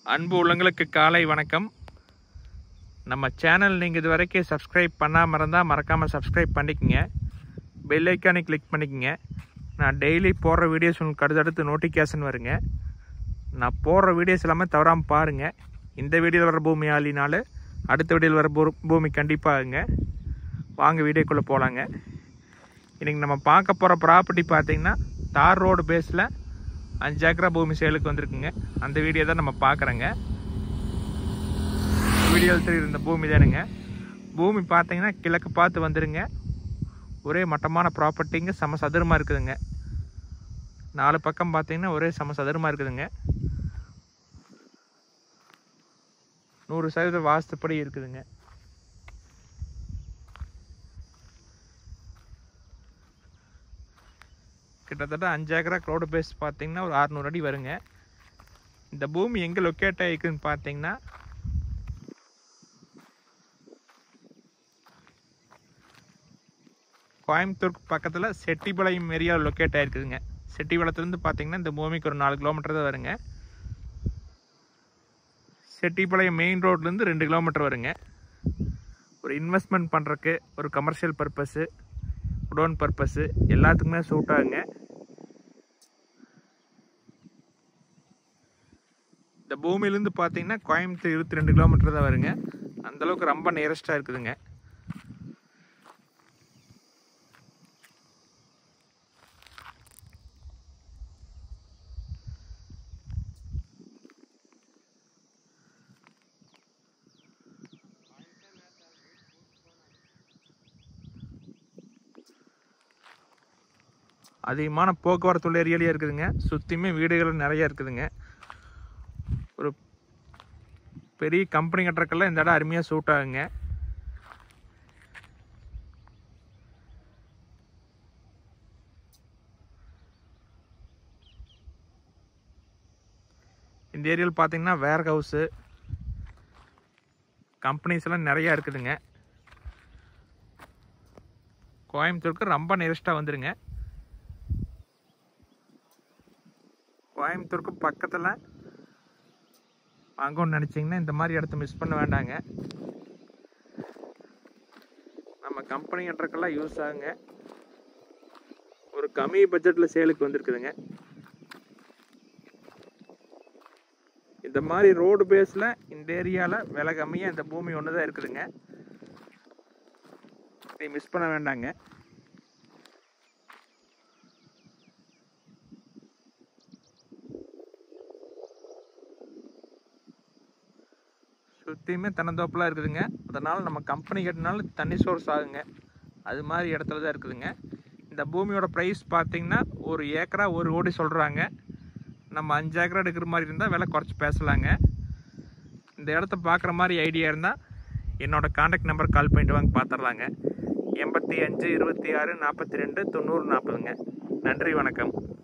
அன்பு உள்ளங்களுக்கு காலை வணக்கம். நம்ம சேனல் நீங்கள் இது வரைக்கும் சப்ஸ்கிரைப் பண்ணாமல் இருந்தால் மறக்காமல் சப்ஸ்கிரைப் பண்ணிக்கங்க. பெல் ஐக்கானை கிளிக் பண்ணிக்கங்க. நான் டெய்லி போடுற வீடியோஸ் உங்களுக்கு அடுத்தடுத்து நோட்டிஃபிகேஷன் வருங்க. நான் போடுற வீடியோஸ் எல்லாமே தவறாமல் பாருங்கள். இந்த வீடியோவில் வர பூமி ஆளினால அடுத்த வீடியோவில் வர பூமி கண்டிப்பாகுங்க. வாங்க வீடியோக்குள்ளே போகலாங்க. இன்றைக்கி நம்ம பார்க்க போகிற ப்ராப்பர்ட்டி பார்த்திங்கன்னா தார் ரோடு பேஸில் 5 ஏக்கரா பூமி சேலுக்கு வந்திருக்குங்க. அந்த வீடியோ தான் நம்ம பார்க்குறோங்க. வீடியோவில் தெரியுற இந்த பூமி தானுங்க. பூமி பார்த்தீங்கன்னா கிழக்கு பார்த்து வந்துடுங்க. ஒரே மட்டமான ப்ராப்பர்ட்டிங்க, சம சதுரமாக இருக்குதுங்க. 4 பக்கம் பார்த்தீங்கன்னா ஒரே சம சதுரமாக இருக்குதுங்க. 100% வாஸ்துப்படி இருக்குதுங்க. கிட்டத்தட்ட 5 ஏக்கரா ரோடு பேஸ் பார்த்தீங்கன்னா ஒரு 600 அடி வருங்க. இந்த பூமி எங்கே லொக்கேட் ஆகிருக்குன்னு பார்த்தீங்கன்னா கோயம்புத்தூருக்கு பக்கத்தில் செட்டிபாளையம் ஏரியாவில் லொக்கேட் ஆகிருக்குதுங்க. செட்டிபாளையத்துலேருந்து பார்த்தீங்கன்னா இந்த பூமிக்கு ஒரு 4 கிலோமீட்டர் தான் வருங்க. செட்டிபாளையம் மெயின் ரோட்லேருந்து 2 கிலோமீட்டர் வருங்க. ஒரு இன்வெஸ்ட்மெண்ட் பண்ணுறக்கு, ஒரு கமர்ஷியல் பர்பஸு, குடோன் பர்பஸு எல்லாத்துக்குமே சூட் ஆகுங்க. இந்த பூமியிலேருந்து பார்த்தீங்கன்னா கோயம்புத்தூர் 22 கிலோமீட்டர் தான் வருங்க. அந்தளவுக்கு ரொம்ப நியரஸ்டாக இருக்குதுங்க. அதிகமான போக்குவரத்து உள்ள ஏரியாலேயே இருக்குதுங்க. சுற்றியுமே வீடுகள் நிறைய இருக்குதுங்க. ஒரு பெரிய கம்பெனி கட்டுறக்கெல்லாம் இந்த இடம் அருமையாக சூட் ஆகுங்க. இந்த ஏரியாவில் பார்த்தீங்கன்னா வேர் ஹவுஸு, கம்பெனிஸ் எல்லாம் நிறையா இருக்குதுங்க. கோயம்புத்தூருக்கு ரொம்ப நியரஸ்டாக வந்துடுங்க. கோயம்புத்தூருக்கு பக்கத்தில் வாங்கன்னு நினச்சிங்கன்னா இந்த மாதிரி இடத்த மிஸ் பண்ண வேண்டாங்க. நம்ம கம்பெனி கட்டுறக்கெல்லாம் யூஸ் ஆகுங்க. ஒரு கம்மி பட்ஜெட்டில் சேலுக்கு வந்திருக்குதுங்க. இந்த மாதிரி ரோடு பேஸில் இந்த ஏரியாவில் விலை கம்மியாக இந்த பூமி ஒன்று தான் இருக்குதுங்க. இதை மிஸ் பண்ண வேண்டாங்க. சுற்றியுமே தென்னந்தோப்பெலாம் இருக்குதுங்க. அதனால் நம்ம கம்பெனி கட்டினாலும் தண்ணி சோர்ஸ் ஆகுங்க. அது மாதிரி இடத்துல தான் இருக்குதுங்க. இந்த பூமியோட ப்ரைஸ் பார்த்திங்கன்னா ஒரு ஏக்கரா 1 கோடி சொல்கிறாங்க. நம்ம 5 ஏக்கரா எடுக்கிற மாதிரி இருந்தால் விலை குறைச்சி பேசலாங்க. இந்த இடத்த பார்க்குற மாதிரி ஐடியா இருந்தால் என்னோடய கான்டாக்ட் நம்பர் கால் பண்ணிட்டு வாங்க, பார்த்துடலாங்க. 85 26 42 90 40ங்க. நன்றி, வணக்கம்.